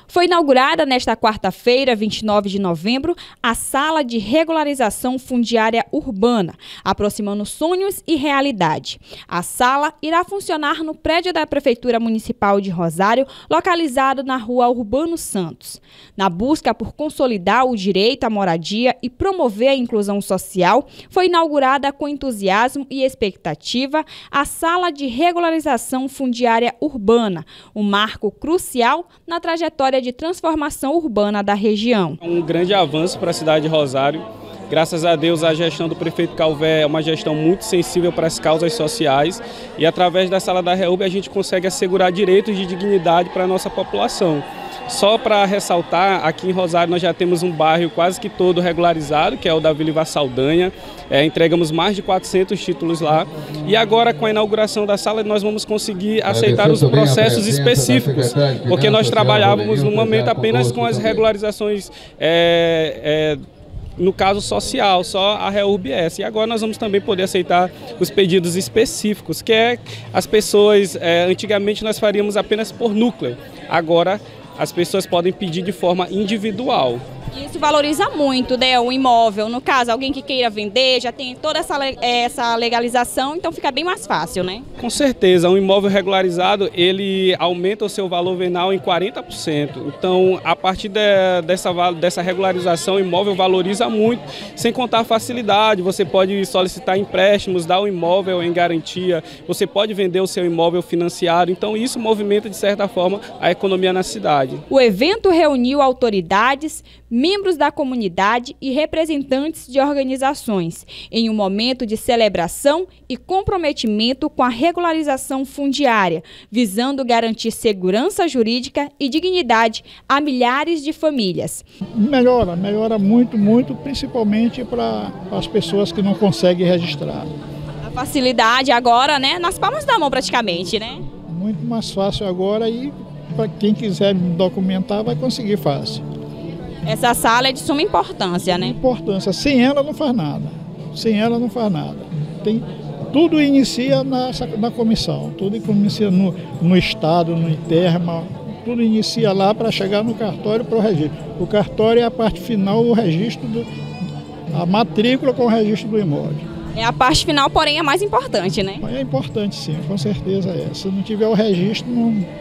Foi inaugurada nesta quarta-feira, 29 de novembro, a Sala de Regularização Fundiária Urbana, aproximando sonhos e realidade. A sala irá funcionar no prédio da Prefeitura Municipal de Rosário, localizado na Rua Urbano Santos. Na busca por consolidar o direito à moradia e promover a inclusão social, foi inaugurada com entusiasmo e expectativa a Sala de Regularização Fundiária Urbana, um marco crucial na trajetória de transformação urbana da região. Um grande avanço para a cidade de Rosário. Graças a Deus, a gestão do prefeito Calvé é uma gestão muito sensível para as causas sociais e através da Sala da REURB a gente consegue assegurar direitos de dignidade para a nossa população. Só para ressaltar, aqui em Rosário nós já temos um bairro quase que todo regularizado, que é o da Vila Iva Saldanha. Entregamos mais de 400 títulos lá. E agora, com a inauguração da sala, nós vamos conseguir aceitar os processos específicos, porque nós trabalhávamos no momento apenas com as regularizações, no caso social, só a REURB-S. E agora nós vamos também poder aceitar os pedidos específicos, que é as pessoas, antigamente nós faríamos apenas por núcleo, agora as pessoas podem pedir de forma individual. Isso valoriza muito, né, o imóvel. No caso, alguém que queira vender, já tem toda essa legalização, então fica bem mais fácil, né? Com certeza, um imóvel regularizado, ele aumenta o seu valor venal em 40%. Então, a partir dessa regularização, o imóvel valoriza muito, sem contar a facilidade. Você pode solicitar empréstimos, dar o imóvel em garantia, você pode vender o seu imóvel financiado. Então, isso movimenta, de certa forma, a economia na cidade. O evento reuniu autoridades, membros da comunidade e representantes de organizações, em um momento de celebração e comprometimento com a regularização fundiária, visando garantir segurança jurídica e dignidade a milhares de famílias. Melhora muito, principalmente para as pessoas que não conseguem registrar. A facilidade agora, né, nas palmas da mão praticamente, né? Muito mais fácil agora e para quem quiser documentar vai conseguir fácil. Essa sala é de suma importância, né? Importância. Sem ela não faz nada. Tudo inicia na comissão, tudo inicia no estado, no INTERMA, tudo inicia lá para chegar no cartório para o registro. O cartório é a parte final do registro, a matrícula com o registro do imóvel. É a parte final, porém é mais importante, né? É importante sim, com certeza é. Se não tiver o registro,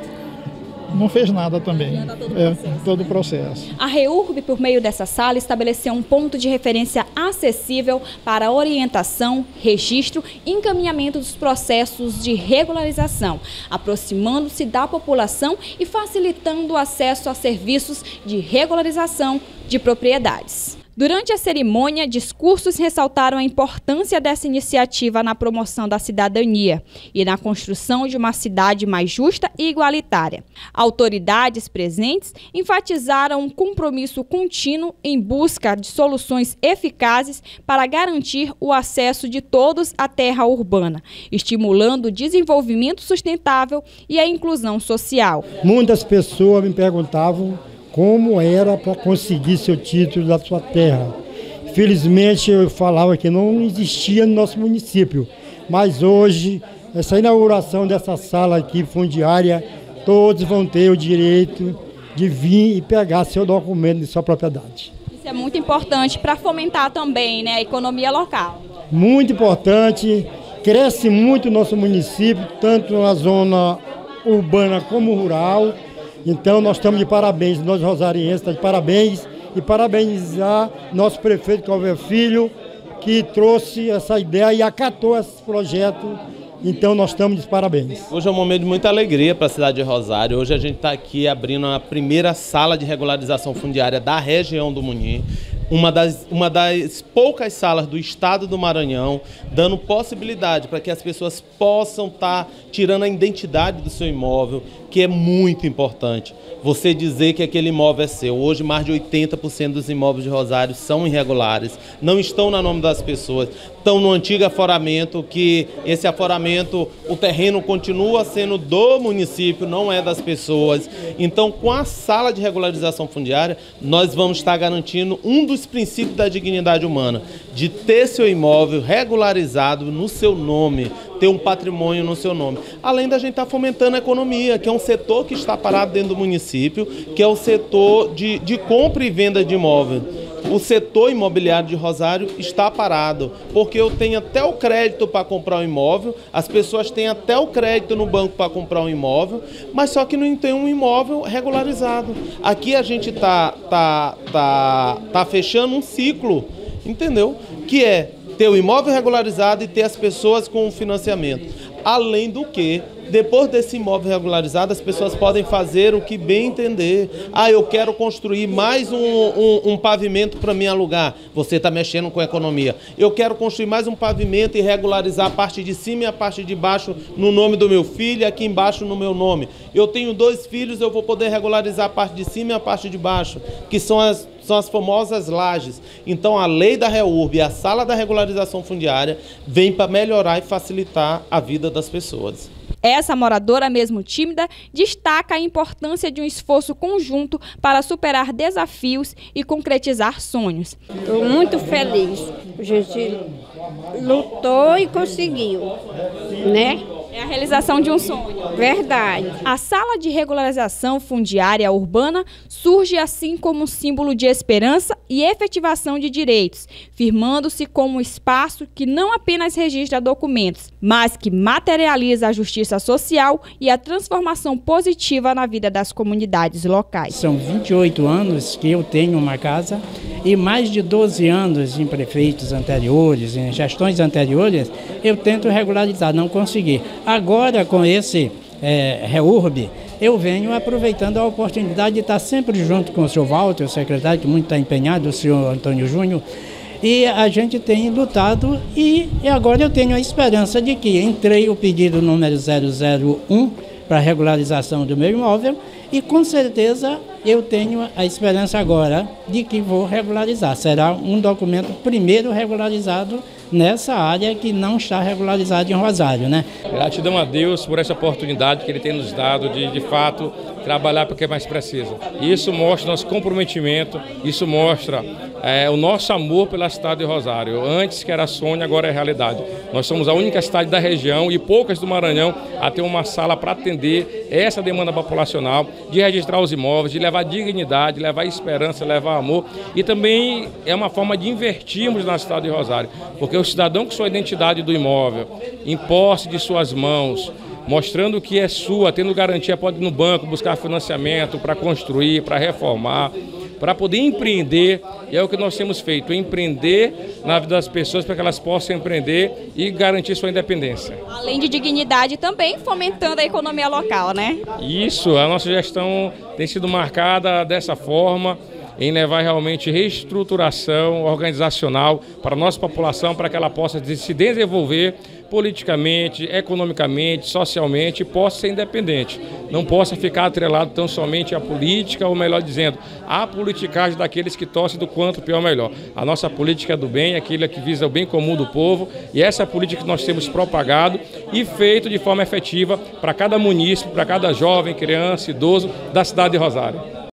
não fez nada também, todo o processo. A REURB, por meio dessa sala, estabeleceu um ponto de referência acessível para orientação, registro e encaminhamento dos processos de regularização, aproximando-se da população e facilitando o acesso a serviços de regularização de propriedades. Durante a cerimônia, discursos ressaltaram a importância dessa iniciativa na promoção da cidadania e na construção de uma cidade mais justa e igualitária. Autoridades presentes enfatizaram um compromisso contínuo em busca de soluções eficazes para garantir o acesso de todos à terra urbana, estimulando o desenvolvimento sustentável e a inclusão social. Muitas pessoas me perguntavam como era para conseguir seu título da sua terra. Felizmente eu falava que não existia no nosso município, mas hoje, essa inauguração dessa sala aqui fundiária, todos vão ter o direito de vir e pegar seu documento de sua propriedade. Isso é muito importante para fomentar também, né, a economia local. Muito importante, cresce muito o nosso município, tanto na zona urbana como rural. Então nós estamos de parabéns, nós rosarienses estamos de parabéns e parabenizar nosso prefeito Calvé Filho, que trouxe essa ideia e acatou esse projeto. Então nós estamos de parabéns. Hoje é um momento de muita alegria para a cidade de Rosário. Hoje a gente está aqui abrindo a primeira sala de regularização fundiária da região do Munim. Uma das poucas salas do estado do Maranhão, dando possibilidade para que as pessoas possam estar tirando a identidade do seu imóvel, que é muito importante. Você dizer que aquele imóvel é seu. Hoje, mais de 80% dos imóveis de Rosário são irregulares, não estão no nome das pessoas, estão no antigo aforamento, que esse aforamento, o terreno continua sendo do município, não é das pessoas. Então, com a sala de regularização fundiária, nós vamos estar garantindo um dos princípios da dignidade humana, de ter seu imóvel regularizado no seu nome, ter um patrimônio no seu nome. Além da gente estar fomentando a economia, que é um setor que está parado dentro do município, que é o setor de compra e venda de imóvel. O setor imobiliário de Rosário está parado, porque eu tenho até o crédito para comprar um imóvel, as pessoas têm até o crédito no banco para comprar um imóvel, mas só que não tem um imóvel regularizado. Aqui a gente tá fechando um ciclo, entendeu? Que é ter o imóvel regularizado e ter as pessoas com financiamento. Além do que, depois desse imóvel regularizado, as pessoas podem fazer o que bem entender. Ah, eu quero construir mais um pavimento para me alugar. Você está mexendo com a economia. Eu quero construir mais um pavimento e regularizar a parte de cima e a parte de baixo no nome do meu filho e aqui embaixo no meu nome. Eu tenho 2 filhos, eu vou poder regularizar a parte de cima e a parte de baixo, que são as famosas lajes. Então a lei da REURB e a sala da regularização fundiária vem para melhorar e facilitar a vida das pessoas. Essa moradora, mesmo tímida, destaca a importância de um esforço conjunto para superar desafios e concretizar sonhos. Estou muito feliz. A gente lutou e conseguiu, né? É a realização de um sonho. Verdade. A Sala de Regularização Fundiária Urbana surge assim como um símbolo de esperança e efetivação de direitos, firmando-se como um espaço que não apenas registra documentos, mas que materializa a justiça social e a transformação positiva na vida das comunidades locais. São 28 anos que eu tenho uma casa e mais de 12 anos em prefeitos anteriores, em gestões anteriores, eu tento regularizar, não consegui. Agora, com esse REURB, eu venho aproveitando a oportunidade de estar sempre junto com o senhor Walter, o secretário, que muito está empenhado, o senhor Antônio Júnior, e a gente tem lutado e agora eu tenho a esperança de que entrei o pedido número 001 para a regularização do meu imóvel e com certeza eu tenho a esperança agora de que vou regularizar. Será um documento primeiro regularizado nessa área que não está regularizada em Rosário, né? Gratidão a Deus por essa oportunidade que Ele tem nos dado de fato, trabalhar para o que é mais preciso. Isso mostra nosso comprometimento, isso mostra o nosso amor pela cidade de Rosário. Antes que era sonho, agora é realidade. Nós somos a única cidade da região e poucas do Maranhão a ter uma sala para atender essa demanda populacional, de registrar os imóveis, de levar dignidade, levar esperança, levar amor. E também é uma forma de investirmos na cidade de Rosário, porque o cidadão com sua identidade do imóvel, em posse de suas mãos, mostrando que é sua, tendo garantia, pode ir no banco buscar financiamento para construir, para reformar, para poder empreender, e é o que nós temos feito, empreender na vida das pessoas para que elas possam empreender e garantir sua independência. Além de dignidade, também fomentando a economia local, né? Isso, a nossa gestão tem sido marcada dessa forma, em levar realmente reestruturação organizacional para a nossa população, para que ela possa se desenvolver politicamente, economicamente, socialmente e possa ser independente. Não possa ficar atrelado tão somente à política, ou melhor dizendo, à politicagem daqueles que torcem do quanto pior melhor. A nossa política é do bem, aquela que visa o bem comum do povo, e essa política que nós temos propagado e feito de forma efetiva para cada munícipe, para cada jovem, criança, idoso da cidade de Rosário.